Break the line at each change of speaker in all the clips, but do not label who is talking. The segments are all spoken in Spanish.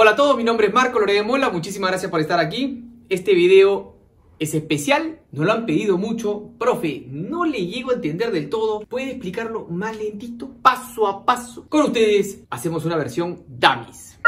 Hola a todos, mi nombre es Marco Lorea de Mola, muchísimas gracias por estar aquí. Este video es especial, nos lo han pedido mucho. Profe, no le llego a entender del todo, ¿puede explicarlo más lentito, paso a paso? Con ustedes hacemos una versión dummies.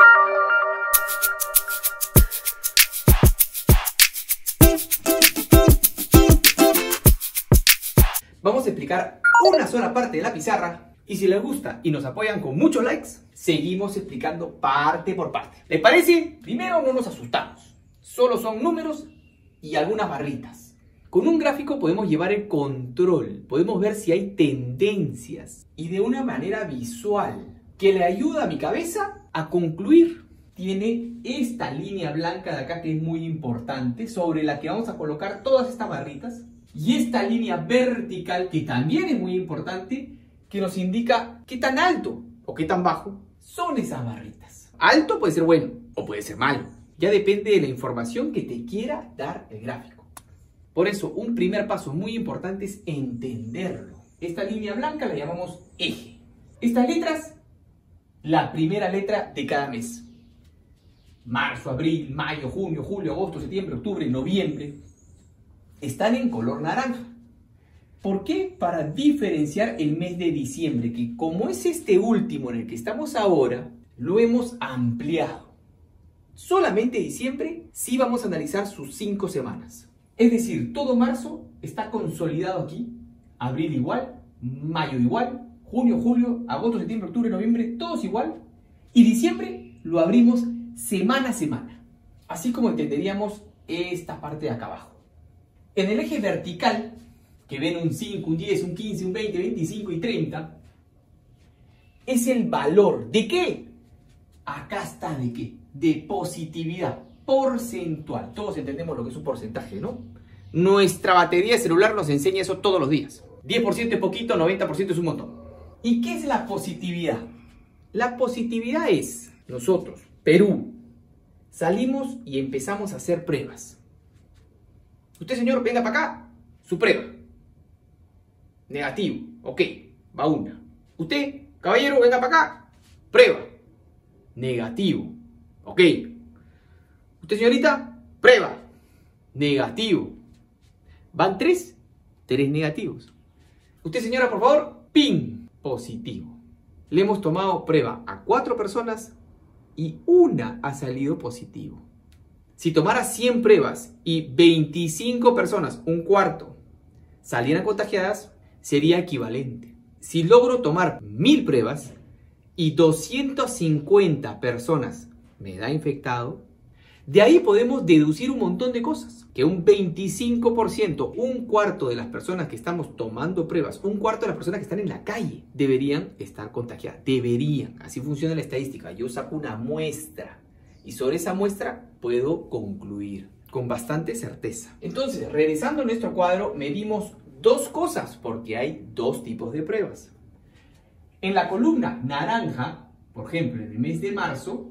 Vamos a explicar una sola parte de la pizarra. Y si les gusta y nos apoyan con muchos likes, seguimos explicando parte por parte. ¿Les parece? Primero, no nos asustamos. Solo son números y algunas barritas. Con un gráfico podemos llevar el control. Podemos ver si hay tendencias. Y de una manera visual que le ayuda a mi cabeza a concluir. Tiene esta línea blanca de acá que es muy importante, sobre la que vamos a colocar todas estas barritas. Y esta línea vertical que también es muy importante, que nos indica qué tan alto o qué tan bajo son esas barritas. Alto puede ser bueno o puede ser malo. Ya depende de la información que te quiera dar el gráfico. Por eso, un primer paso muy importante es entenderlo. Esta línea blanca la llamamos eje. Estas letras, la primera letra de cada mes. Marzo, abril, mayo, junio, julio, agosto, septiembre, octubre, noviembre. Están en color naranja. ¿Por qué? Para diferenciar el mes de diciembre, que como es este último en el que estamos ahora, lo hemos ampliado. Solamente diciembre sí vamos a analizar sus 5 semanas. Es decir, todo marzo está consolidado aquí, abril igual, mayo igual, junio, julio, agosto, septiembre, octubre, noviembre, todos igual. Y diciembre lo abrimos semana a semana, así como entenderíamos esta parte de acá abajo. En el eje vertical, que ven un 5, un 10, un 15, un 20, 25 y 30, es el valor. ¿De qué? Acá está de qué. De positividad porcentual. Todos entendemos lo que es un porcentaje, ¿no? Nuestra batería de celular nos enseña eso todos los días. 10% es poquito, 90% es un montón. ¿Y qué es la positividad? La positividad es, nosotros, Perú, salimos y empezamos a hacer pruebas. Usted, señor, venga para acá, su prueba. Negativo, ok, va una. Usted, caballero, venga para acá, prueba. Negativo, ok. Usted, señorita, prueba. Negativo. Van 3 negativos. Usted, señora, por favor, pin, positivo. Le hemos tomado prueba a 4 personas y una ha salido positivo. Si tomara 100 pruebas y 25 personas, un cuarto, salieran contagiadas, sería equivalente. Si logro tomar 1000 pruebas y 250 personas me da infectado, de ahí podemos deducir un montón de cosas. Que un 25%, un cuarto de las personas que estamos tomando pruebas, un cuarto de las personas que están en la calle, deberían estar contagiadas. Deberían. Así funciona la estadística. Yo saco una muestra y sobre esa muestra puedo concluir con bastante certeza. Entonces, regresando a nuestro cuadro, medimos 2 cosas, porque hay 2 tipos de pruebas. En la columna naranja, por ejemplo, en el mes de marzo,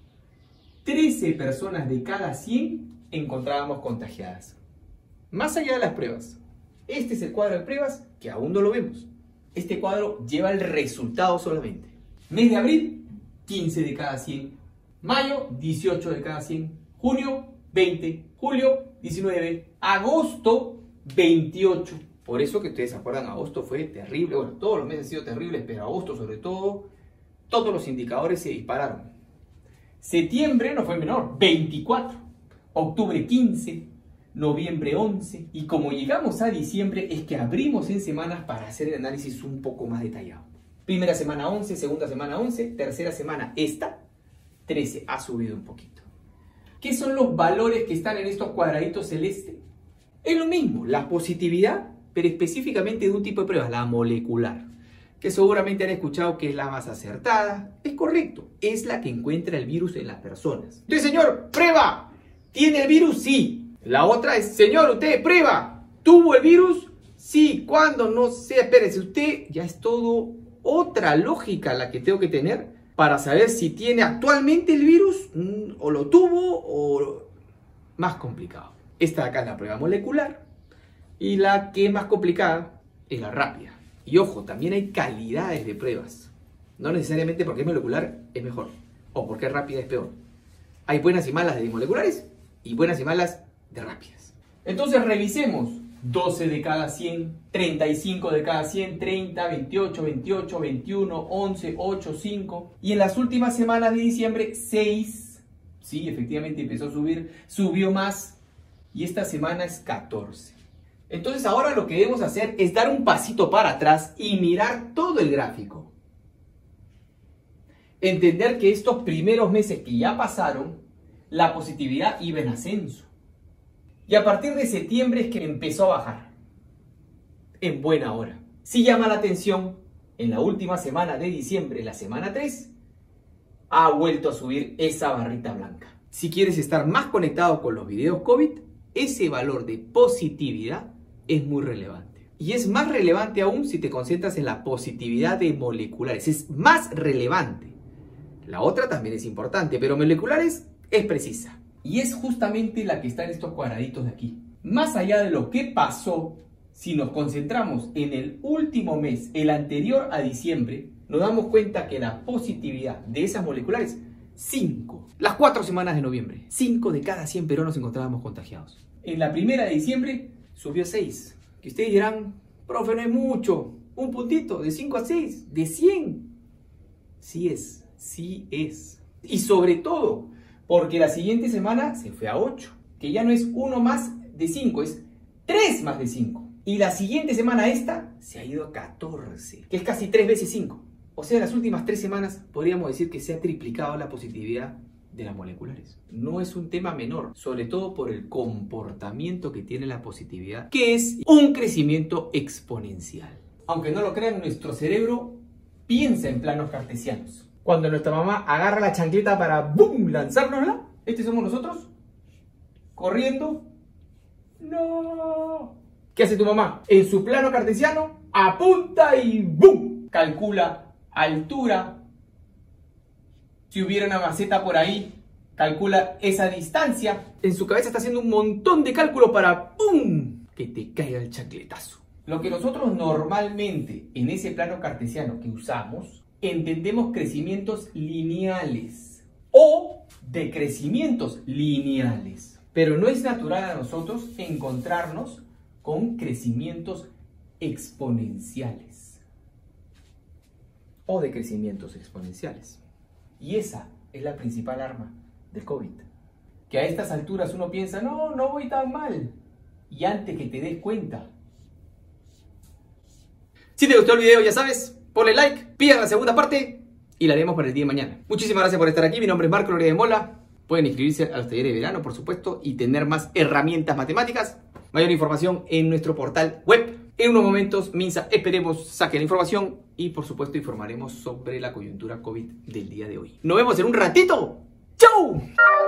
13 personas de cada 100 encontrábamos contagiadas. Más allá de las pruebas, este es el cuadro de pruebas que aún no lo vemos. Este cuadro lleva el resultado solamente. Mes de abril, 15 de cada 100. Mayo, 18 de cada 100. Junio, 20. Julio, 19. Agosto, 28. Por eso que ustedes se acuerdan, agosto fue terrible. Bueno, todos los meses han sido terribles, pero agosto sobre todo, todos los indicadores se dispararon. Septiembre no fue menor, 24. Octubre 15. Noviembre 11. Y como llegamos a diciembre, es que abrimos en semanas para hacer el análisis un poco más detallado. Primera semana 11, segunda semana 11, tercera semana esta, 13. Ha subido un poquito. ¿Qué son los valores que están en estos cuadraditos celestes? Es lo mismo, la positividad, pero específicamente de un tipo de prueba, la molecular, que seguramente han escuchado que es la más acertada. Es correcto, es la que encuentra el virus en las personas. Entonces, señor, prueba, ¿tiene el virus? Sí. La otra es, señor, usted, prueba, ¿tuvo el virus? Sí. ¿Cuándo? No sé, espérese, usted, ya es todo otra lógica la que tengo que tener para saber si tiene actualmente el virus o lo tuvo o más complicado. Esta de acá es la prueba molecular. Y la que es más complicada es la rápida. Y ojo, también hay calidades de pruebas. No necesariamente porque es molecular es mejor. O porque es rápida es peor. Hay buenas y malas de moleculares y buenas y malas de rápidas. Entonces revisemos. 12 de cada 100, 35 de cada 100, 30, 28, 28, 21, 11, 8, 5. Y en las últimas semanas de diciembre, 6. Sí, efectivamente empezó a subir, subió más. Y esta semana es 14. Entonces ahora lo que debemos hacer es dar un pasito para atrás y mirar todo el gráfico. Entender que estos primeros meses que ya pasaron, la positividad iba en ascenso. Y a partir de septiembre es que empezó a bajar. En buena hora. Sí llama la atención, en la última semana de diciembre, la semana 3, ha vuelto a subir esa barrita blanca. Si quieres estar más conectado con los videos COVID, ese valor de positividad es muy relevante. Y es más relevante aún si te concentras en la positividad de moleculares. Es más relevante. La otra también es importante, pero moleculares es precisa. Y es justamente la que está en estos cuadraditos de aquí. Más allá de lo que pasó, si nos concentramos en el último mes, el anterior a diciembre, nos damos cuenta que la positividad de esas moleculares, 5. Las 4 semanas de noviembre, 5 de cada 100 peruanos nos encontrábamos contagiados. En la primera de diciembre subió 6. Que ustedes dirán, profe, no es mucho. Un puntito, de 5 a 6, de 100. Sí es, sí es. Y sobre todo, porque la siguiente semana se fue a 8, que ya no es 1 más de 5, es 3 más de 5. Y la siguiente semana esta se ha ido a 14, que es casi 3 veces 5. O sea, en las últimas 3 semanas podríamos decir que se ha triplicado la positividad de las moleculares. No es un tema menor, sobre todo por el comportamiento que tiene la positividad, que es un crecimiento exponencial. Aunque no lo crean, nuestro cerebro piensa en planos cartesianos. Cuando nuestra mamá agarra la chancleta para ¡boom! Lanzárnosla, somos nosotros, corriendo. ¡No! ¿Qué hace tu mamá? En su plano cartesiano, apunta y ¡boom! Calcula altura. Si hubiera una maceta por ahí, calcula esa distancia. En su cabeza está haciendo un montón de cálculos para ¡pum! Que te caiga el chancletazo. Lo que nosotros normalmente en ese plano cartesiano que usamos, entendemos crecimientos lineales o decrecimientos lineales. Pero no es natural a nosotros encontrarnos con crecimientos exponenciales o decrecimientos exponenciales. Y esa es la principal arma del COVID. Que a estas alturas uno piensa, no voy tan mal. Y antes que te des cuenta. Si te gustó el video, ya sabes, ponle like, pida la segunda parte y la haremos para el día de mañana. Muchísimas gracias por estar aquí. Mi nombre es Marco Lorea de Mola. Pueden inscribirse a los talleres de verano, por supuesto, y tener más herramientas matemáticas. Mayor información en nuestro portal web. En unos momentos, Minsa, esperemos, saque la información y, por supuesto, informaremos sobre la coyuntura COVID del día de hoy. Nos vemos en un ratito. ¡Chau!